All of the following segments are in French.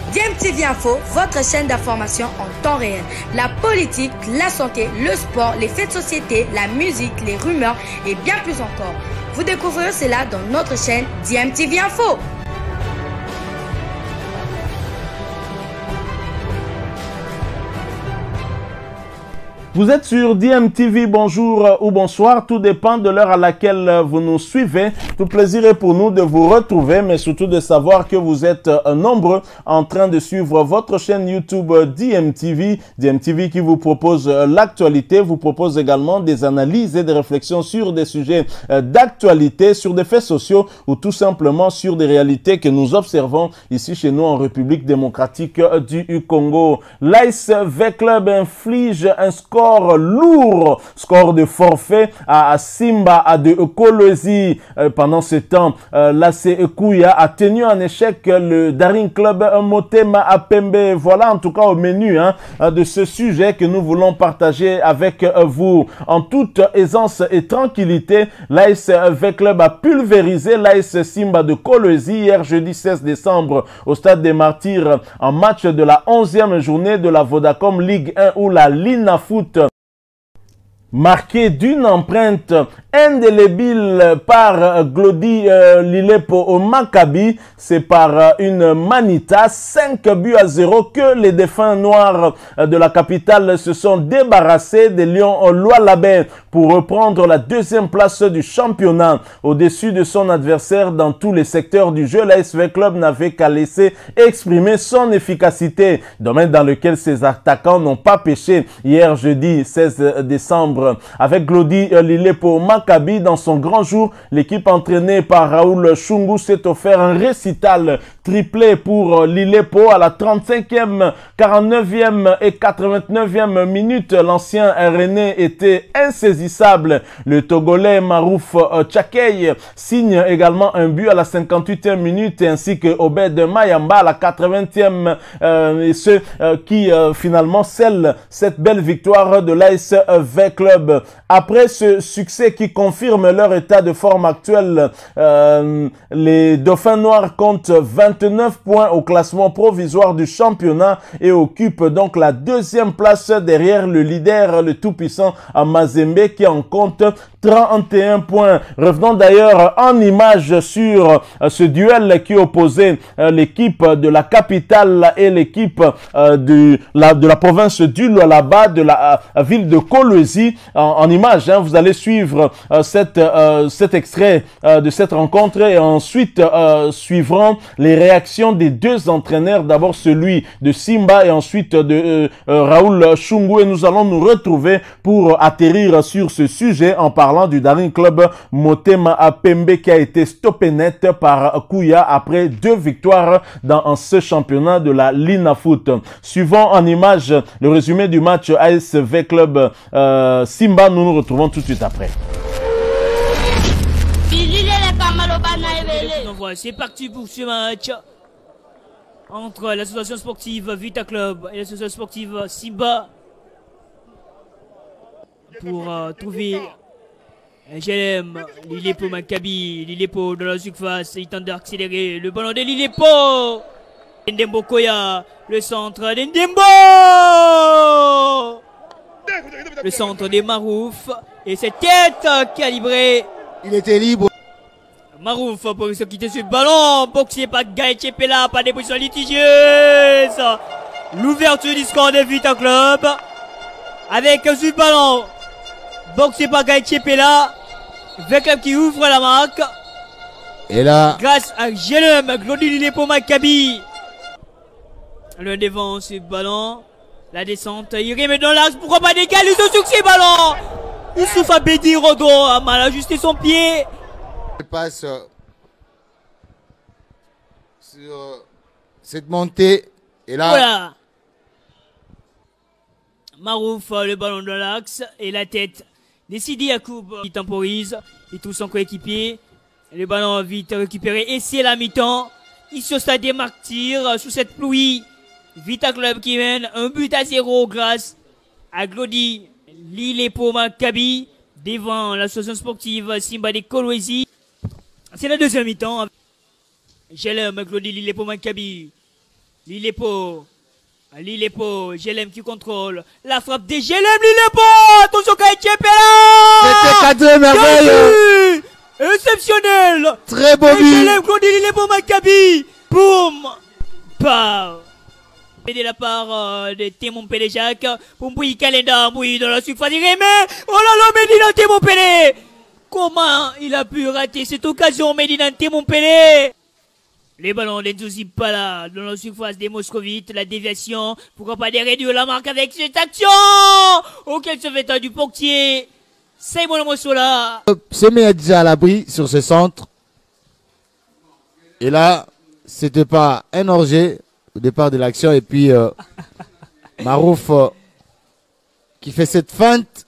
DMTV Info, votre chaîne d'information en temps réel. La politique, la santé, le sport, les faits de société, la musique, les rumeurs et bien plus encore. Vous découvrirez cela dans notre chaîne DMTV Info. Vous êtes sur DMTV, bonjour ou bonsoir, tout dépend de l'heure à laquelle vous nous suivez. Tout plaisir est pour nous de vous retrouver, mais surtout de savoir que vous êtes nombreux en train de suivre votre chaîne YouTube DMTV. DMTV qui vous propose l'actualité, vous propose également des analyses et des réflexions sur des sujets d'actualité, sur des faits sociaux ou tout simplement sur des réalités que nous observons ici chez nous en République démocratique du Congo. L'Ice V-Club inflige un score lourd, score de forfait à Simba de Kolwezi. Pendant ce temps, l'AC Kouya a tenu en échec le Daring Club Motema Pembe. Voilà en tout cas au menu de ce sujet que nous voulons partager avec vous. En toute aisance et tranquillité, l'AS V-Club a pulvérisé l'AS Simba de Kolwezi hier jeudi 16 décembre au Stade des Martyrs en match de la 11e journée de la Vodacom Ligue 1 où la Lina Foot marqué d'une empreinte indélébile par Glody Lilepo au Maccabi. C'est par une manita 5-0 que les défunts noirs de la capitale se sont débarrassés des Lions Lualabé pour reprendre la deuxième place du championnat. Au-dessus de son adversaire dans tous les secteurs du jeu, l'AS V-Club n'avait qu'à laisser exprimer son efficacité, domaine dans lequel ses attaquants n'ont pas péché hier jeudi 16 décembre. Avec Glody Lilepo Maccabi dans son grand jour, l'équipe entraînée par Raoul Chungu s'est offert un récital triplé pour Lilepo à la 35e, 49e et 89e minute. L'ancien René était insaisissable. Le Togolais Marouf Tchakey signe également un but à la 58e minute ainsi que Obed Mayamba à la 80e et ce qui finalement scelle cette belle victoire de l'AS V-Club. Après ce succès qui confirme leur état de forme actuel, les Dauphins Noirs comptent 29 points au classement provisoire du championnat et occupent donc la deuxième place derrière le leader, le tout-puissant Mazembe qui en compte 31 points. Revenons d'ailleurs en image sur ce duel qui opposait l'équipe de la capitale et l'équipe de la province du Lualaba, de la ville de Kolwezi. En image, vous allez suivre cet extrait de cette rencontre et ensuite suivront les réactions des deux entraîneurs, d'abord celui de Simba et ensuite de Raoul Chungu, et nous allons nous retrouver pour atterrir sur ce sujet en parlant du Daring Club Motema Pembe qui a été stoppé net par Kouya après 2 victoires dans ce championnat de la Lina Foot. Suivons en image le résumé du match AS V-Club Simba. Nous nous retrouvons tout de suite après. C'est parti pour ce match entre l'association sportive Vita Club et l'association sportive Simba pour trouver GLM, Lilepo Maccabi, Lilepo dans la surface, il tente d'accélérer le ballon de Lilepo. Ndembo Koya, le centre d'Ndembo. Le centre des Marouf et cette tête calibrée. Il était libre. Marouf pour se quitter ce ballon, boxé par Gaëtche Pella, pas des positions litigieuses. L'ouverture du score de Vita Club avec ce ballon boxé par Gaëtche Pella. V-Club qui ouvre la marque. Et là, grâce à Gelem, Glody Lilepo Maccabi. Le devant ce ballon. La descente, il remet dans l'axe, pourquoi pas décaler ce succès ballon. Youssouf Abedi Rodo a mal ajusté son pied. il passe sur cette montée. Et là, voilà. Marouf, le ballon dans l'axe et la tête. Décidi Yacoub qui temporise. Il touche son coéquipier. Le ballon vite récupéré. Et c'est la mi-temps. Ici au stade des Martyrs, sous cette pluie. Vita Club qui mène 1-0 grâce à Glody Lilepo Maccabi devant l'association sportive Simba de Kolwezi. C'est la deuxième mi-temps. Gelem, Glody Lilepo Maccabi. Lillepo. Lillepo, Gelem qui contrôle. La frappe des Gelem, Lillepo. Attention, Kaïtchepela. C'était cadré merveilleux. Exceptionnel. Très beau but. Gelem, Claude Lillepo, Maccabi. Boum. Pow. De la part de Témon Pelé Jacques. Pour Mbouy Kalenda, Mbouy dans la surface. Il remet. Oh là là, Medina Témon Pelé. Comment il a pu rater cette occasion, Medina Témon Pelé? Les ballons d'Enzouzi Pala dans la surface des Moscovites, la déviation. Pourquoi pas de réduire la marque avec cette action? Auquel se fait du portier. Simon Mossola. Se met déjà à l'abri sur ce centre. Et là, c'était pas un orgé au départ de l'action. Et puis, Marouf qui fait cette feinte.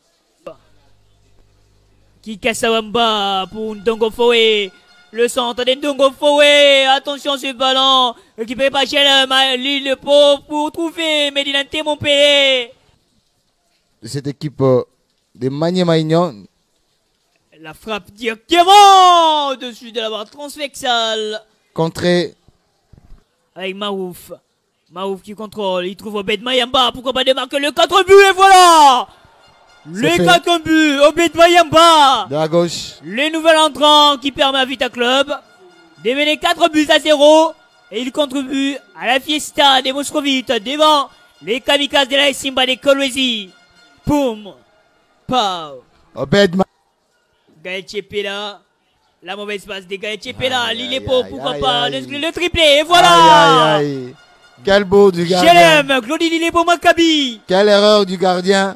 Qui Kassawamba pour Ndongo Foé. Le centre de Ndongo Foé. Attention ce ballon. Récupéré par Lillepo pour trouver Medina Témon Pelé. De cette équipe de Magné Maignan. La frappe directement au-dessus de la barre transversale. Contré. Avec Marouf. Marouf qui contrôle. Il trouve Obed Mayamba. Pourquoi pas démarquer le 4 buts et voilà. Les 4 buts. Obed Mayamba. De la gauche. Le nouvel entrant qui permet à Vita Club de mener 4 buts à 0. Et il contribue à la fiesta des Moscovites devant les kamikazes de la Simba de Kolwezi. Boum. Pow. Obed Gaëtchepela. La mauvaise passe de Gaëtchepela. Lillepo, pourquoi pas le triplé. Et voilà. Aïe, aïe, aïe. Quel beau du gardien. Gelem, Claudie Lillepo Maccabi. Quelle erreur du gardien.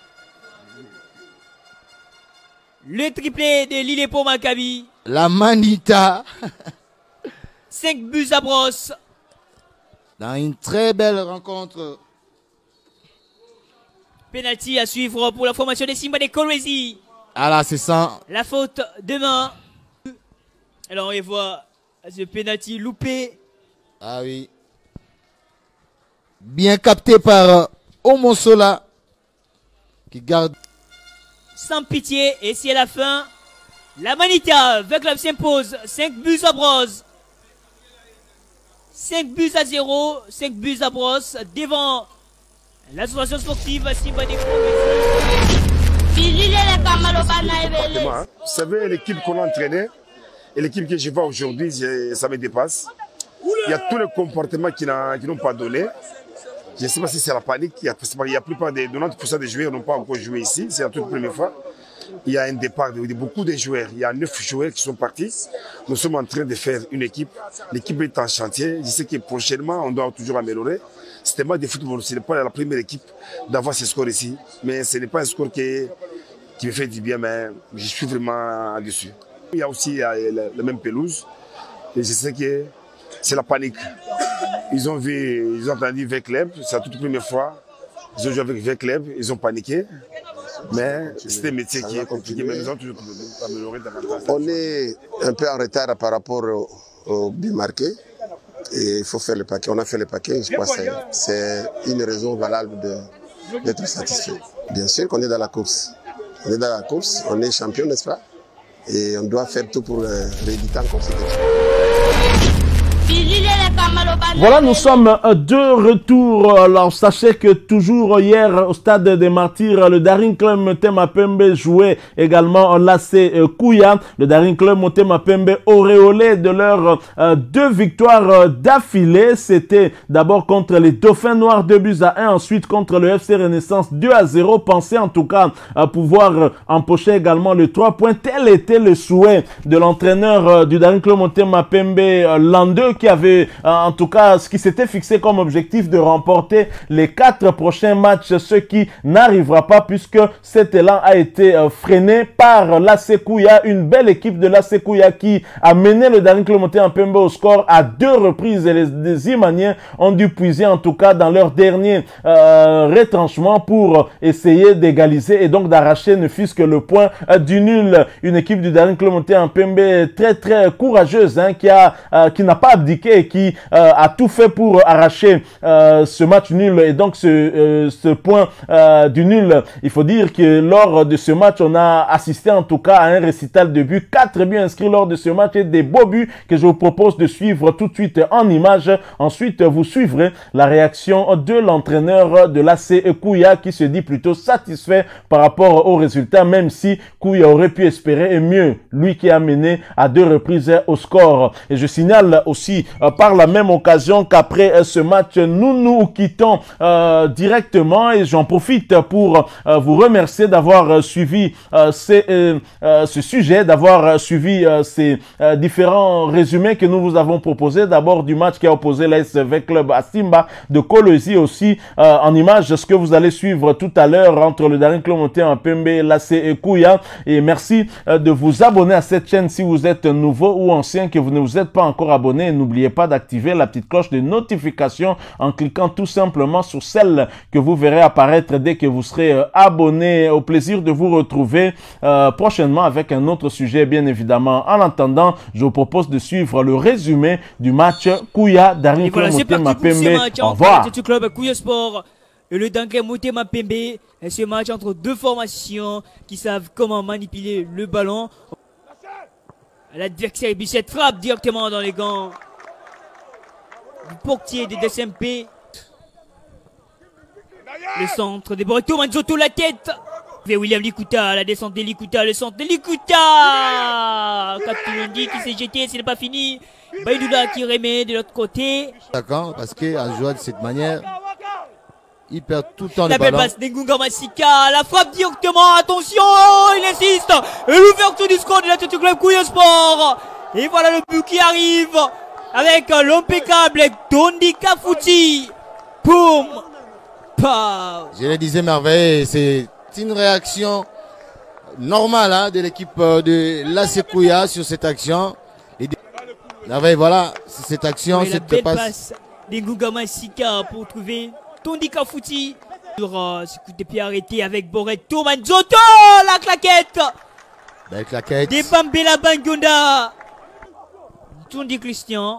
Le triplé de Lillepo Maccabi. La Manita. 5 buts à brosse. Dans une très belle rencontre. Penalty à suivre pour la formation des Simba de Kolwezi. Ah là, c'est ça. La faute demain. Alors on voit ce penalty loupé. Ah oui. Bien capté par Omonsola. Qui garde. Sans pitié. Et si à la fin, la Manita, V Club s'impose. 5 buts à brosse. 5 buts à 0. 5 buts à brosse. Devant l'association sportive Simba de Kolwezi. Vous savez, l'équipe qu'on a entraînée et l'équipe que je vois aujourd'hui, ça me dépasse. Il y a tous les comportements qui n'ont pas donné. Je ne sais pas si c'est la panique. Il y a plupart des 90% des joueurs n'ont pas encore joué ici. C'est la toute première fois. Il y a un départ de beaucoup de joueurs. Il y a 9 joueurs qui sont partis. Nous sommes en train de faire une équipe. L'équipe est en chantier. Je sais que prochainement, on doit toujours améliorer. C'était mal de football. Ce n'est pas la première équipe d'avoir ce score ici. Mais ce n'est pas un score qui me fait du bien, mais je suis vraiment dessus. Il y a aussi la même pelouse. Et je sais que c'est la panique. Ils ont entendu V-Club, c'est la toute première fois. Ils ont joué avec V-Club, ils ont paniqué. Mais c'est un métier qui est compliqué, mais nous avons toujours amélioré davantage. On est un peu en retard par rapport au but marqué. Et il faut faire le paquet. On a fait le paquet, je crois que c'est une raison valable d'être satisfait. Bien sûr qu'on est dans la course. On est dans la course, on est champion, n'est-ce pas? Et on doit faire tout pour rééditer encore cette équipe. Voilà, nous sommes de retour. Alors, sachez que toujours hier au stade des Martyrs, le Daring Club Motema Pembe jouait également l'AC Kouya. Le Daring Club Motema Pembe auréolé de leurs 2 victoires d'affilée. C'était d'abord contre les Dauphins Noirs 2 buts à 1, ensuite contre le FC Renaissance 2 à 0. Pensez en tout cas à pouvoir empocher également le 3 points. Tel était le souhait de l'entraîneur du Daring Club Motema Pembe l'an 2 qui avait en tout cas ce qui s'était fixé comme objectif de remporter les 4 prochains matchs, ce qui n'arrivera pas puisque cet élan a été freiné par l'AC Kouya, une belle équipe de l'AC Kouya qui a mené le Daring Club Motema Pembe au score à 2 reprises et les Imaniens ont dû puiser en tout cas dans leur dernier retranchement pour essayer d'égaliser et donc d'arracher ne fût-ce que le point du nul. Une équipe du Daring Club Motema Pembe très courageuse qui n'a pas abdiqué et qui a tout fait pour arracher ce match nul et donc ce point du nul. Il faut dire que lors de ce match, on a assisté en tout cas à un récital de buts, 4 buts inscrits lors de ce match et des beaux buts que je vous propose de suivre tout de suite en images. Ensuite, vous suivrez la réaction de l'entraîneur de l'AC Kouya qui se dit plutôt satisfait par rapport au résultat, même si Kouya aurait pu espérer mieux, lui qui a mené à 2 reprises au score. Et je signale aussi par la même occasion qu'après ce match, nous quittons directement et j'en profite pour vous remercier d'avoir suivi ce sujet, d'avoir suivi ces différents résumés que nous vous avons proposés. D'abord du match qui a opposé l'ASV Club à Simba de Kolwezi, aussi en image ce que vous allez suivre tout à l'heure entre le Daring Club Motema Mapembe et l'AC Kouya. Et merci de vous abonner à cette chaîne si vous êtes nouveau ou ancien, que vous ne vous êtes pas encore abonné. N'oubliez pas d'activer la petite cloche de notification en cliquant tout simplement sur celle que vous verrez apparaître dès que vous serez abonné. Au plaisir de vous retrouver prochainement avec un autre sujet, bien évidemment. En attendant, je vous propose de suivre le résumé du match Kouya Daring Club Motema Mapembe. Au revoir. Le club Kouya Sport et le Daring Club Motema Mapembe. Et ce match entre 2 formations qui savent comment manipuler le ballon. L'adversaire et puis cette frappe directement dans les gants du portier des DSMP. Le centre des Boreto Manzoto, la tête vers William Likuta, la descente de Likuta, le centre de Likuta. Katulundi qui s'est jeté, ce n'est pas fini. Baïdoula qui remet de l'autre côté. D'accord, parce qu'en jouant de cette manière, il perd tout le temps la le ballon. belle passe d'Ngunga Masika, la frappe directement, attention, il insiste. Et l'ouverture du score de l'Athletic Club Kouya Sport. Et voilà le but qui arrive avec l'impeccable Tondi Kafuti. Boum. Je le disais merveille, c'est une réaction normale hein, de l'équipe de l'AC Kouya sur cette action. Merveille, voilà, cette action, oui, cette belle passe. passe d'Ngunga Masika pour trouver Tondi Kafuti. Sur ce coup de pied arrêté avec Boreto Manzoto, la claquette. Belle claquette. Des Bambela Bangonda. Tondi Christian.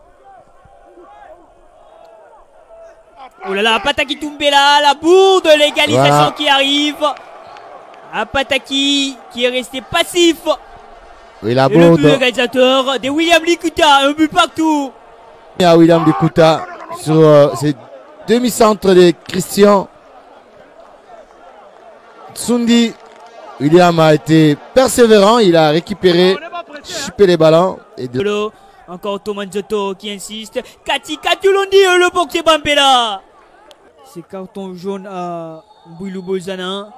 Oh là là, Apataki Tumbela, la bourre de l'égalisation voilà. Qui arrive. Apataki qui est resté passif. Oui, la et le but réalisateur de William Likuta, un but partout. Il y a William Likuta sur ces demi-centres de Christian. Tsundi, William a été persévérant, il a récupéré, chipé les ballons. Et de... Encore Tomanzoto qui insiste. Kati Katulundi, le boxer Bambela. C'est carton jaune à Bouilou Bolzana.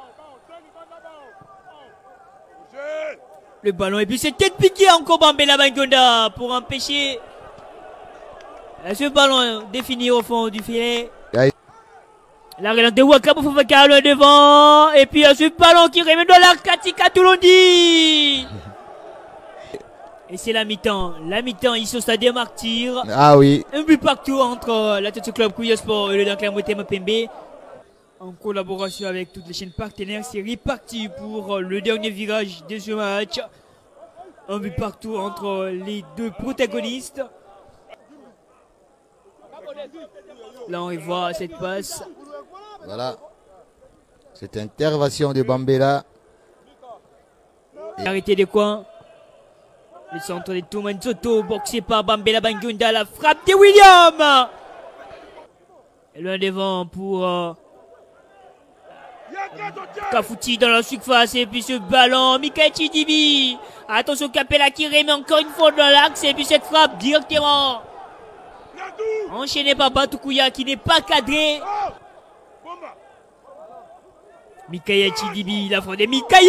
Le ballon et puis c'est tête piquée encore Bambela Bangonda pour empêcher ce ballon défini au fond du filet. La relance de Wakabu Fofaka le devant. Et puis ce ballon qui remet dans la Kati Katulundi. Et c'est la mi-temps. La mi-temps ici au stade des Martyrs. Ah oui. Un but partout entre l'Athletic Club Kouya Sport et le Daring Club Motema Mapembe. En collaboration avec toutes les chaînes partenaires, c'est reparti pour le dernier virage de ce match. Un but partout entre les 2 protagonistes. Là on y voit cette passe. Voilà. Cette intervention de Bambela. Arrêté des coins. Le centre de Tomanzoto, boxé par Bambela Bangonda, la frappe de William. Et loin devant pour Kafuti dans la surface. Et puis ce ballon, Mikael Chidibi. Attention Capella qui remet encore une fois dans l'axe. Et puis cette frappe directement enchaînée par Batukouya qui n'est pas cadré. Mikael Chidibi, la frappe de Mikael.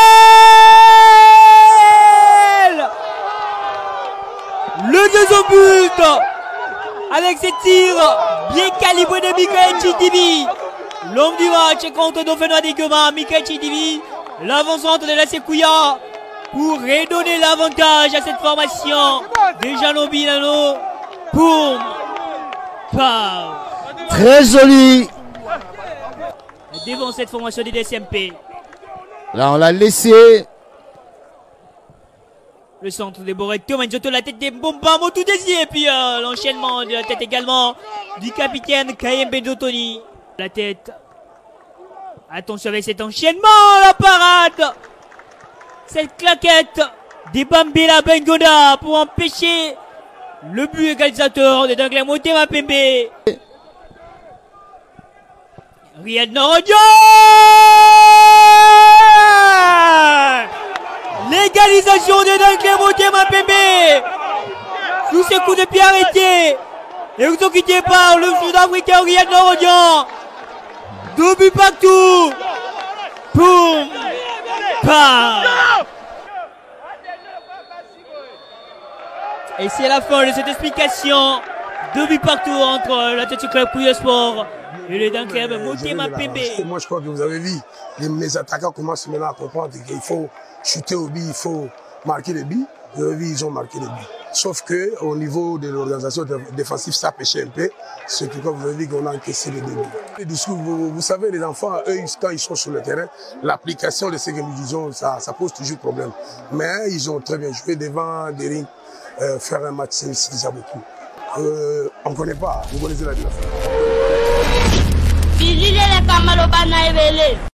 Le deuxième but avec ses tirs bien calibrés de Mikael Chidibi. L'homme du match contre Dauphinois d'Iguema, Mikael Chidibi, l'avant-centre de l'AC Kouya pour redonner l'avantage à cette formation de Jano Bilano. Boum. Très joli. Devant cette formation des DSMP. Là on l'a laissé. Le centre de Boreto, Manjoto, la tête des Bombamo, tout désir. Et puis l'enchaînement de la tête également du capitaine Kayembe Dotoni. La tête. Attention avec cet enchaînement, la parade. Cette claquette des Bambela Bengoda pour empêcher le but égalisateur de Danglais Motema Pembe. Riyad Norodio. L'égalisation de Danglais Motema Pembe. Sous ses coups de pied arrêtés. Exécuté par le Sud-Africain Riyad Norodio. 2 buts partout. Boum. Bam. Et c'est la fin de cette explication. 2 buts partout entre l'Athletic Club Kouya Sport et le Dunk Club Motema Pembe. Moi, je crois que vous avez vu, les attaquants commencent maintenant à comprendre qu'il faut chuter au but, il faut marquer les buts. Vous avez vu, ils ont marqué les buts. Sauf que au niveau de l'organisation défensive, ça pêchait un peu. C'est pourquoi vous avez vu qu'on a encaissé les 2 buts. Les discours, vous savez, les enfants, eux, quand ils sont sur le terrain, l'application de ce que nous disons, ça pose toujours problème. Mais ils ont très bien joué devant des rings. Faire un match, c'est déjà beaucoup. On ne connaît pas, vous connaissez la vie.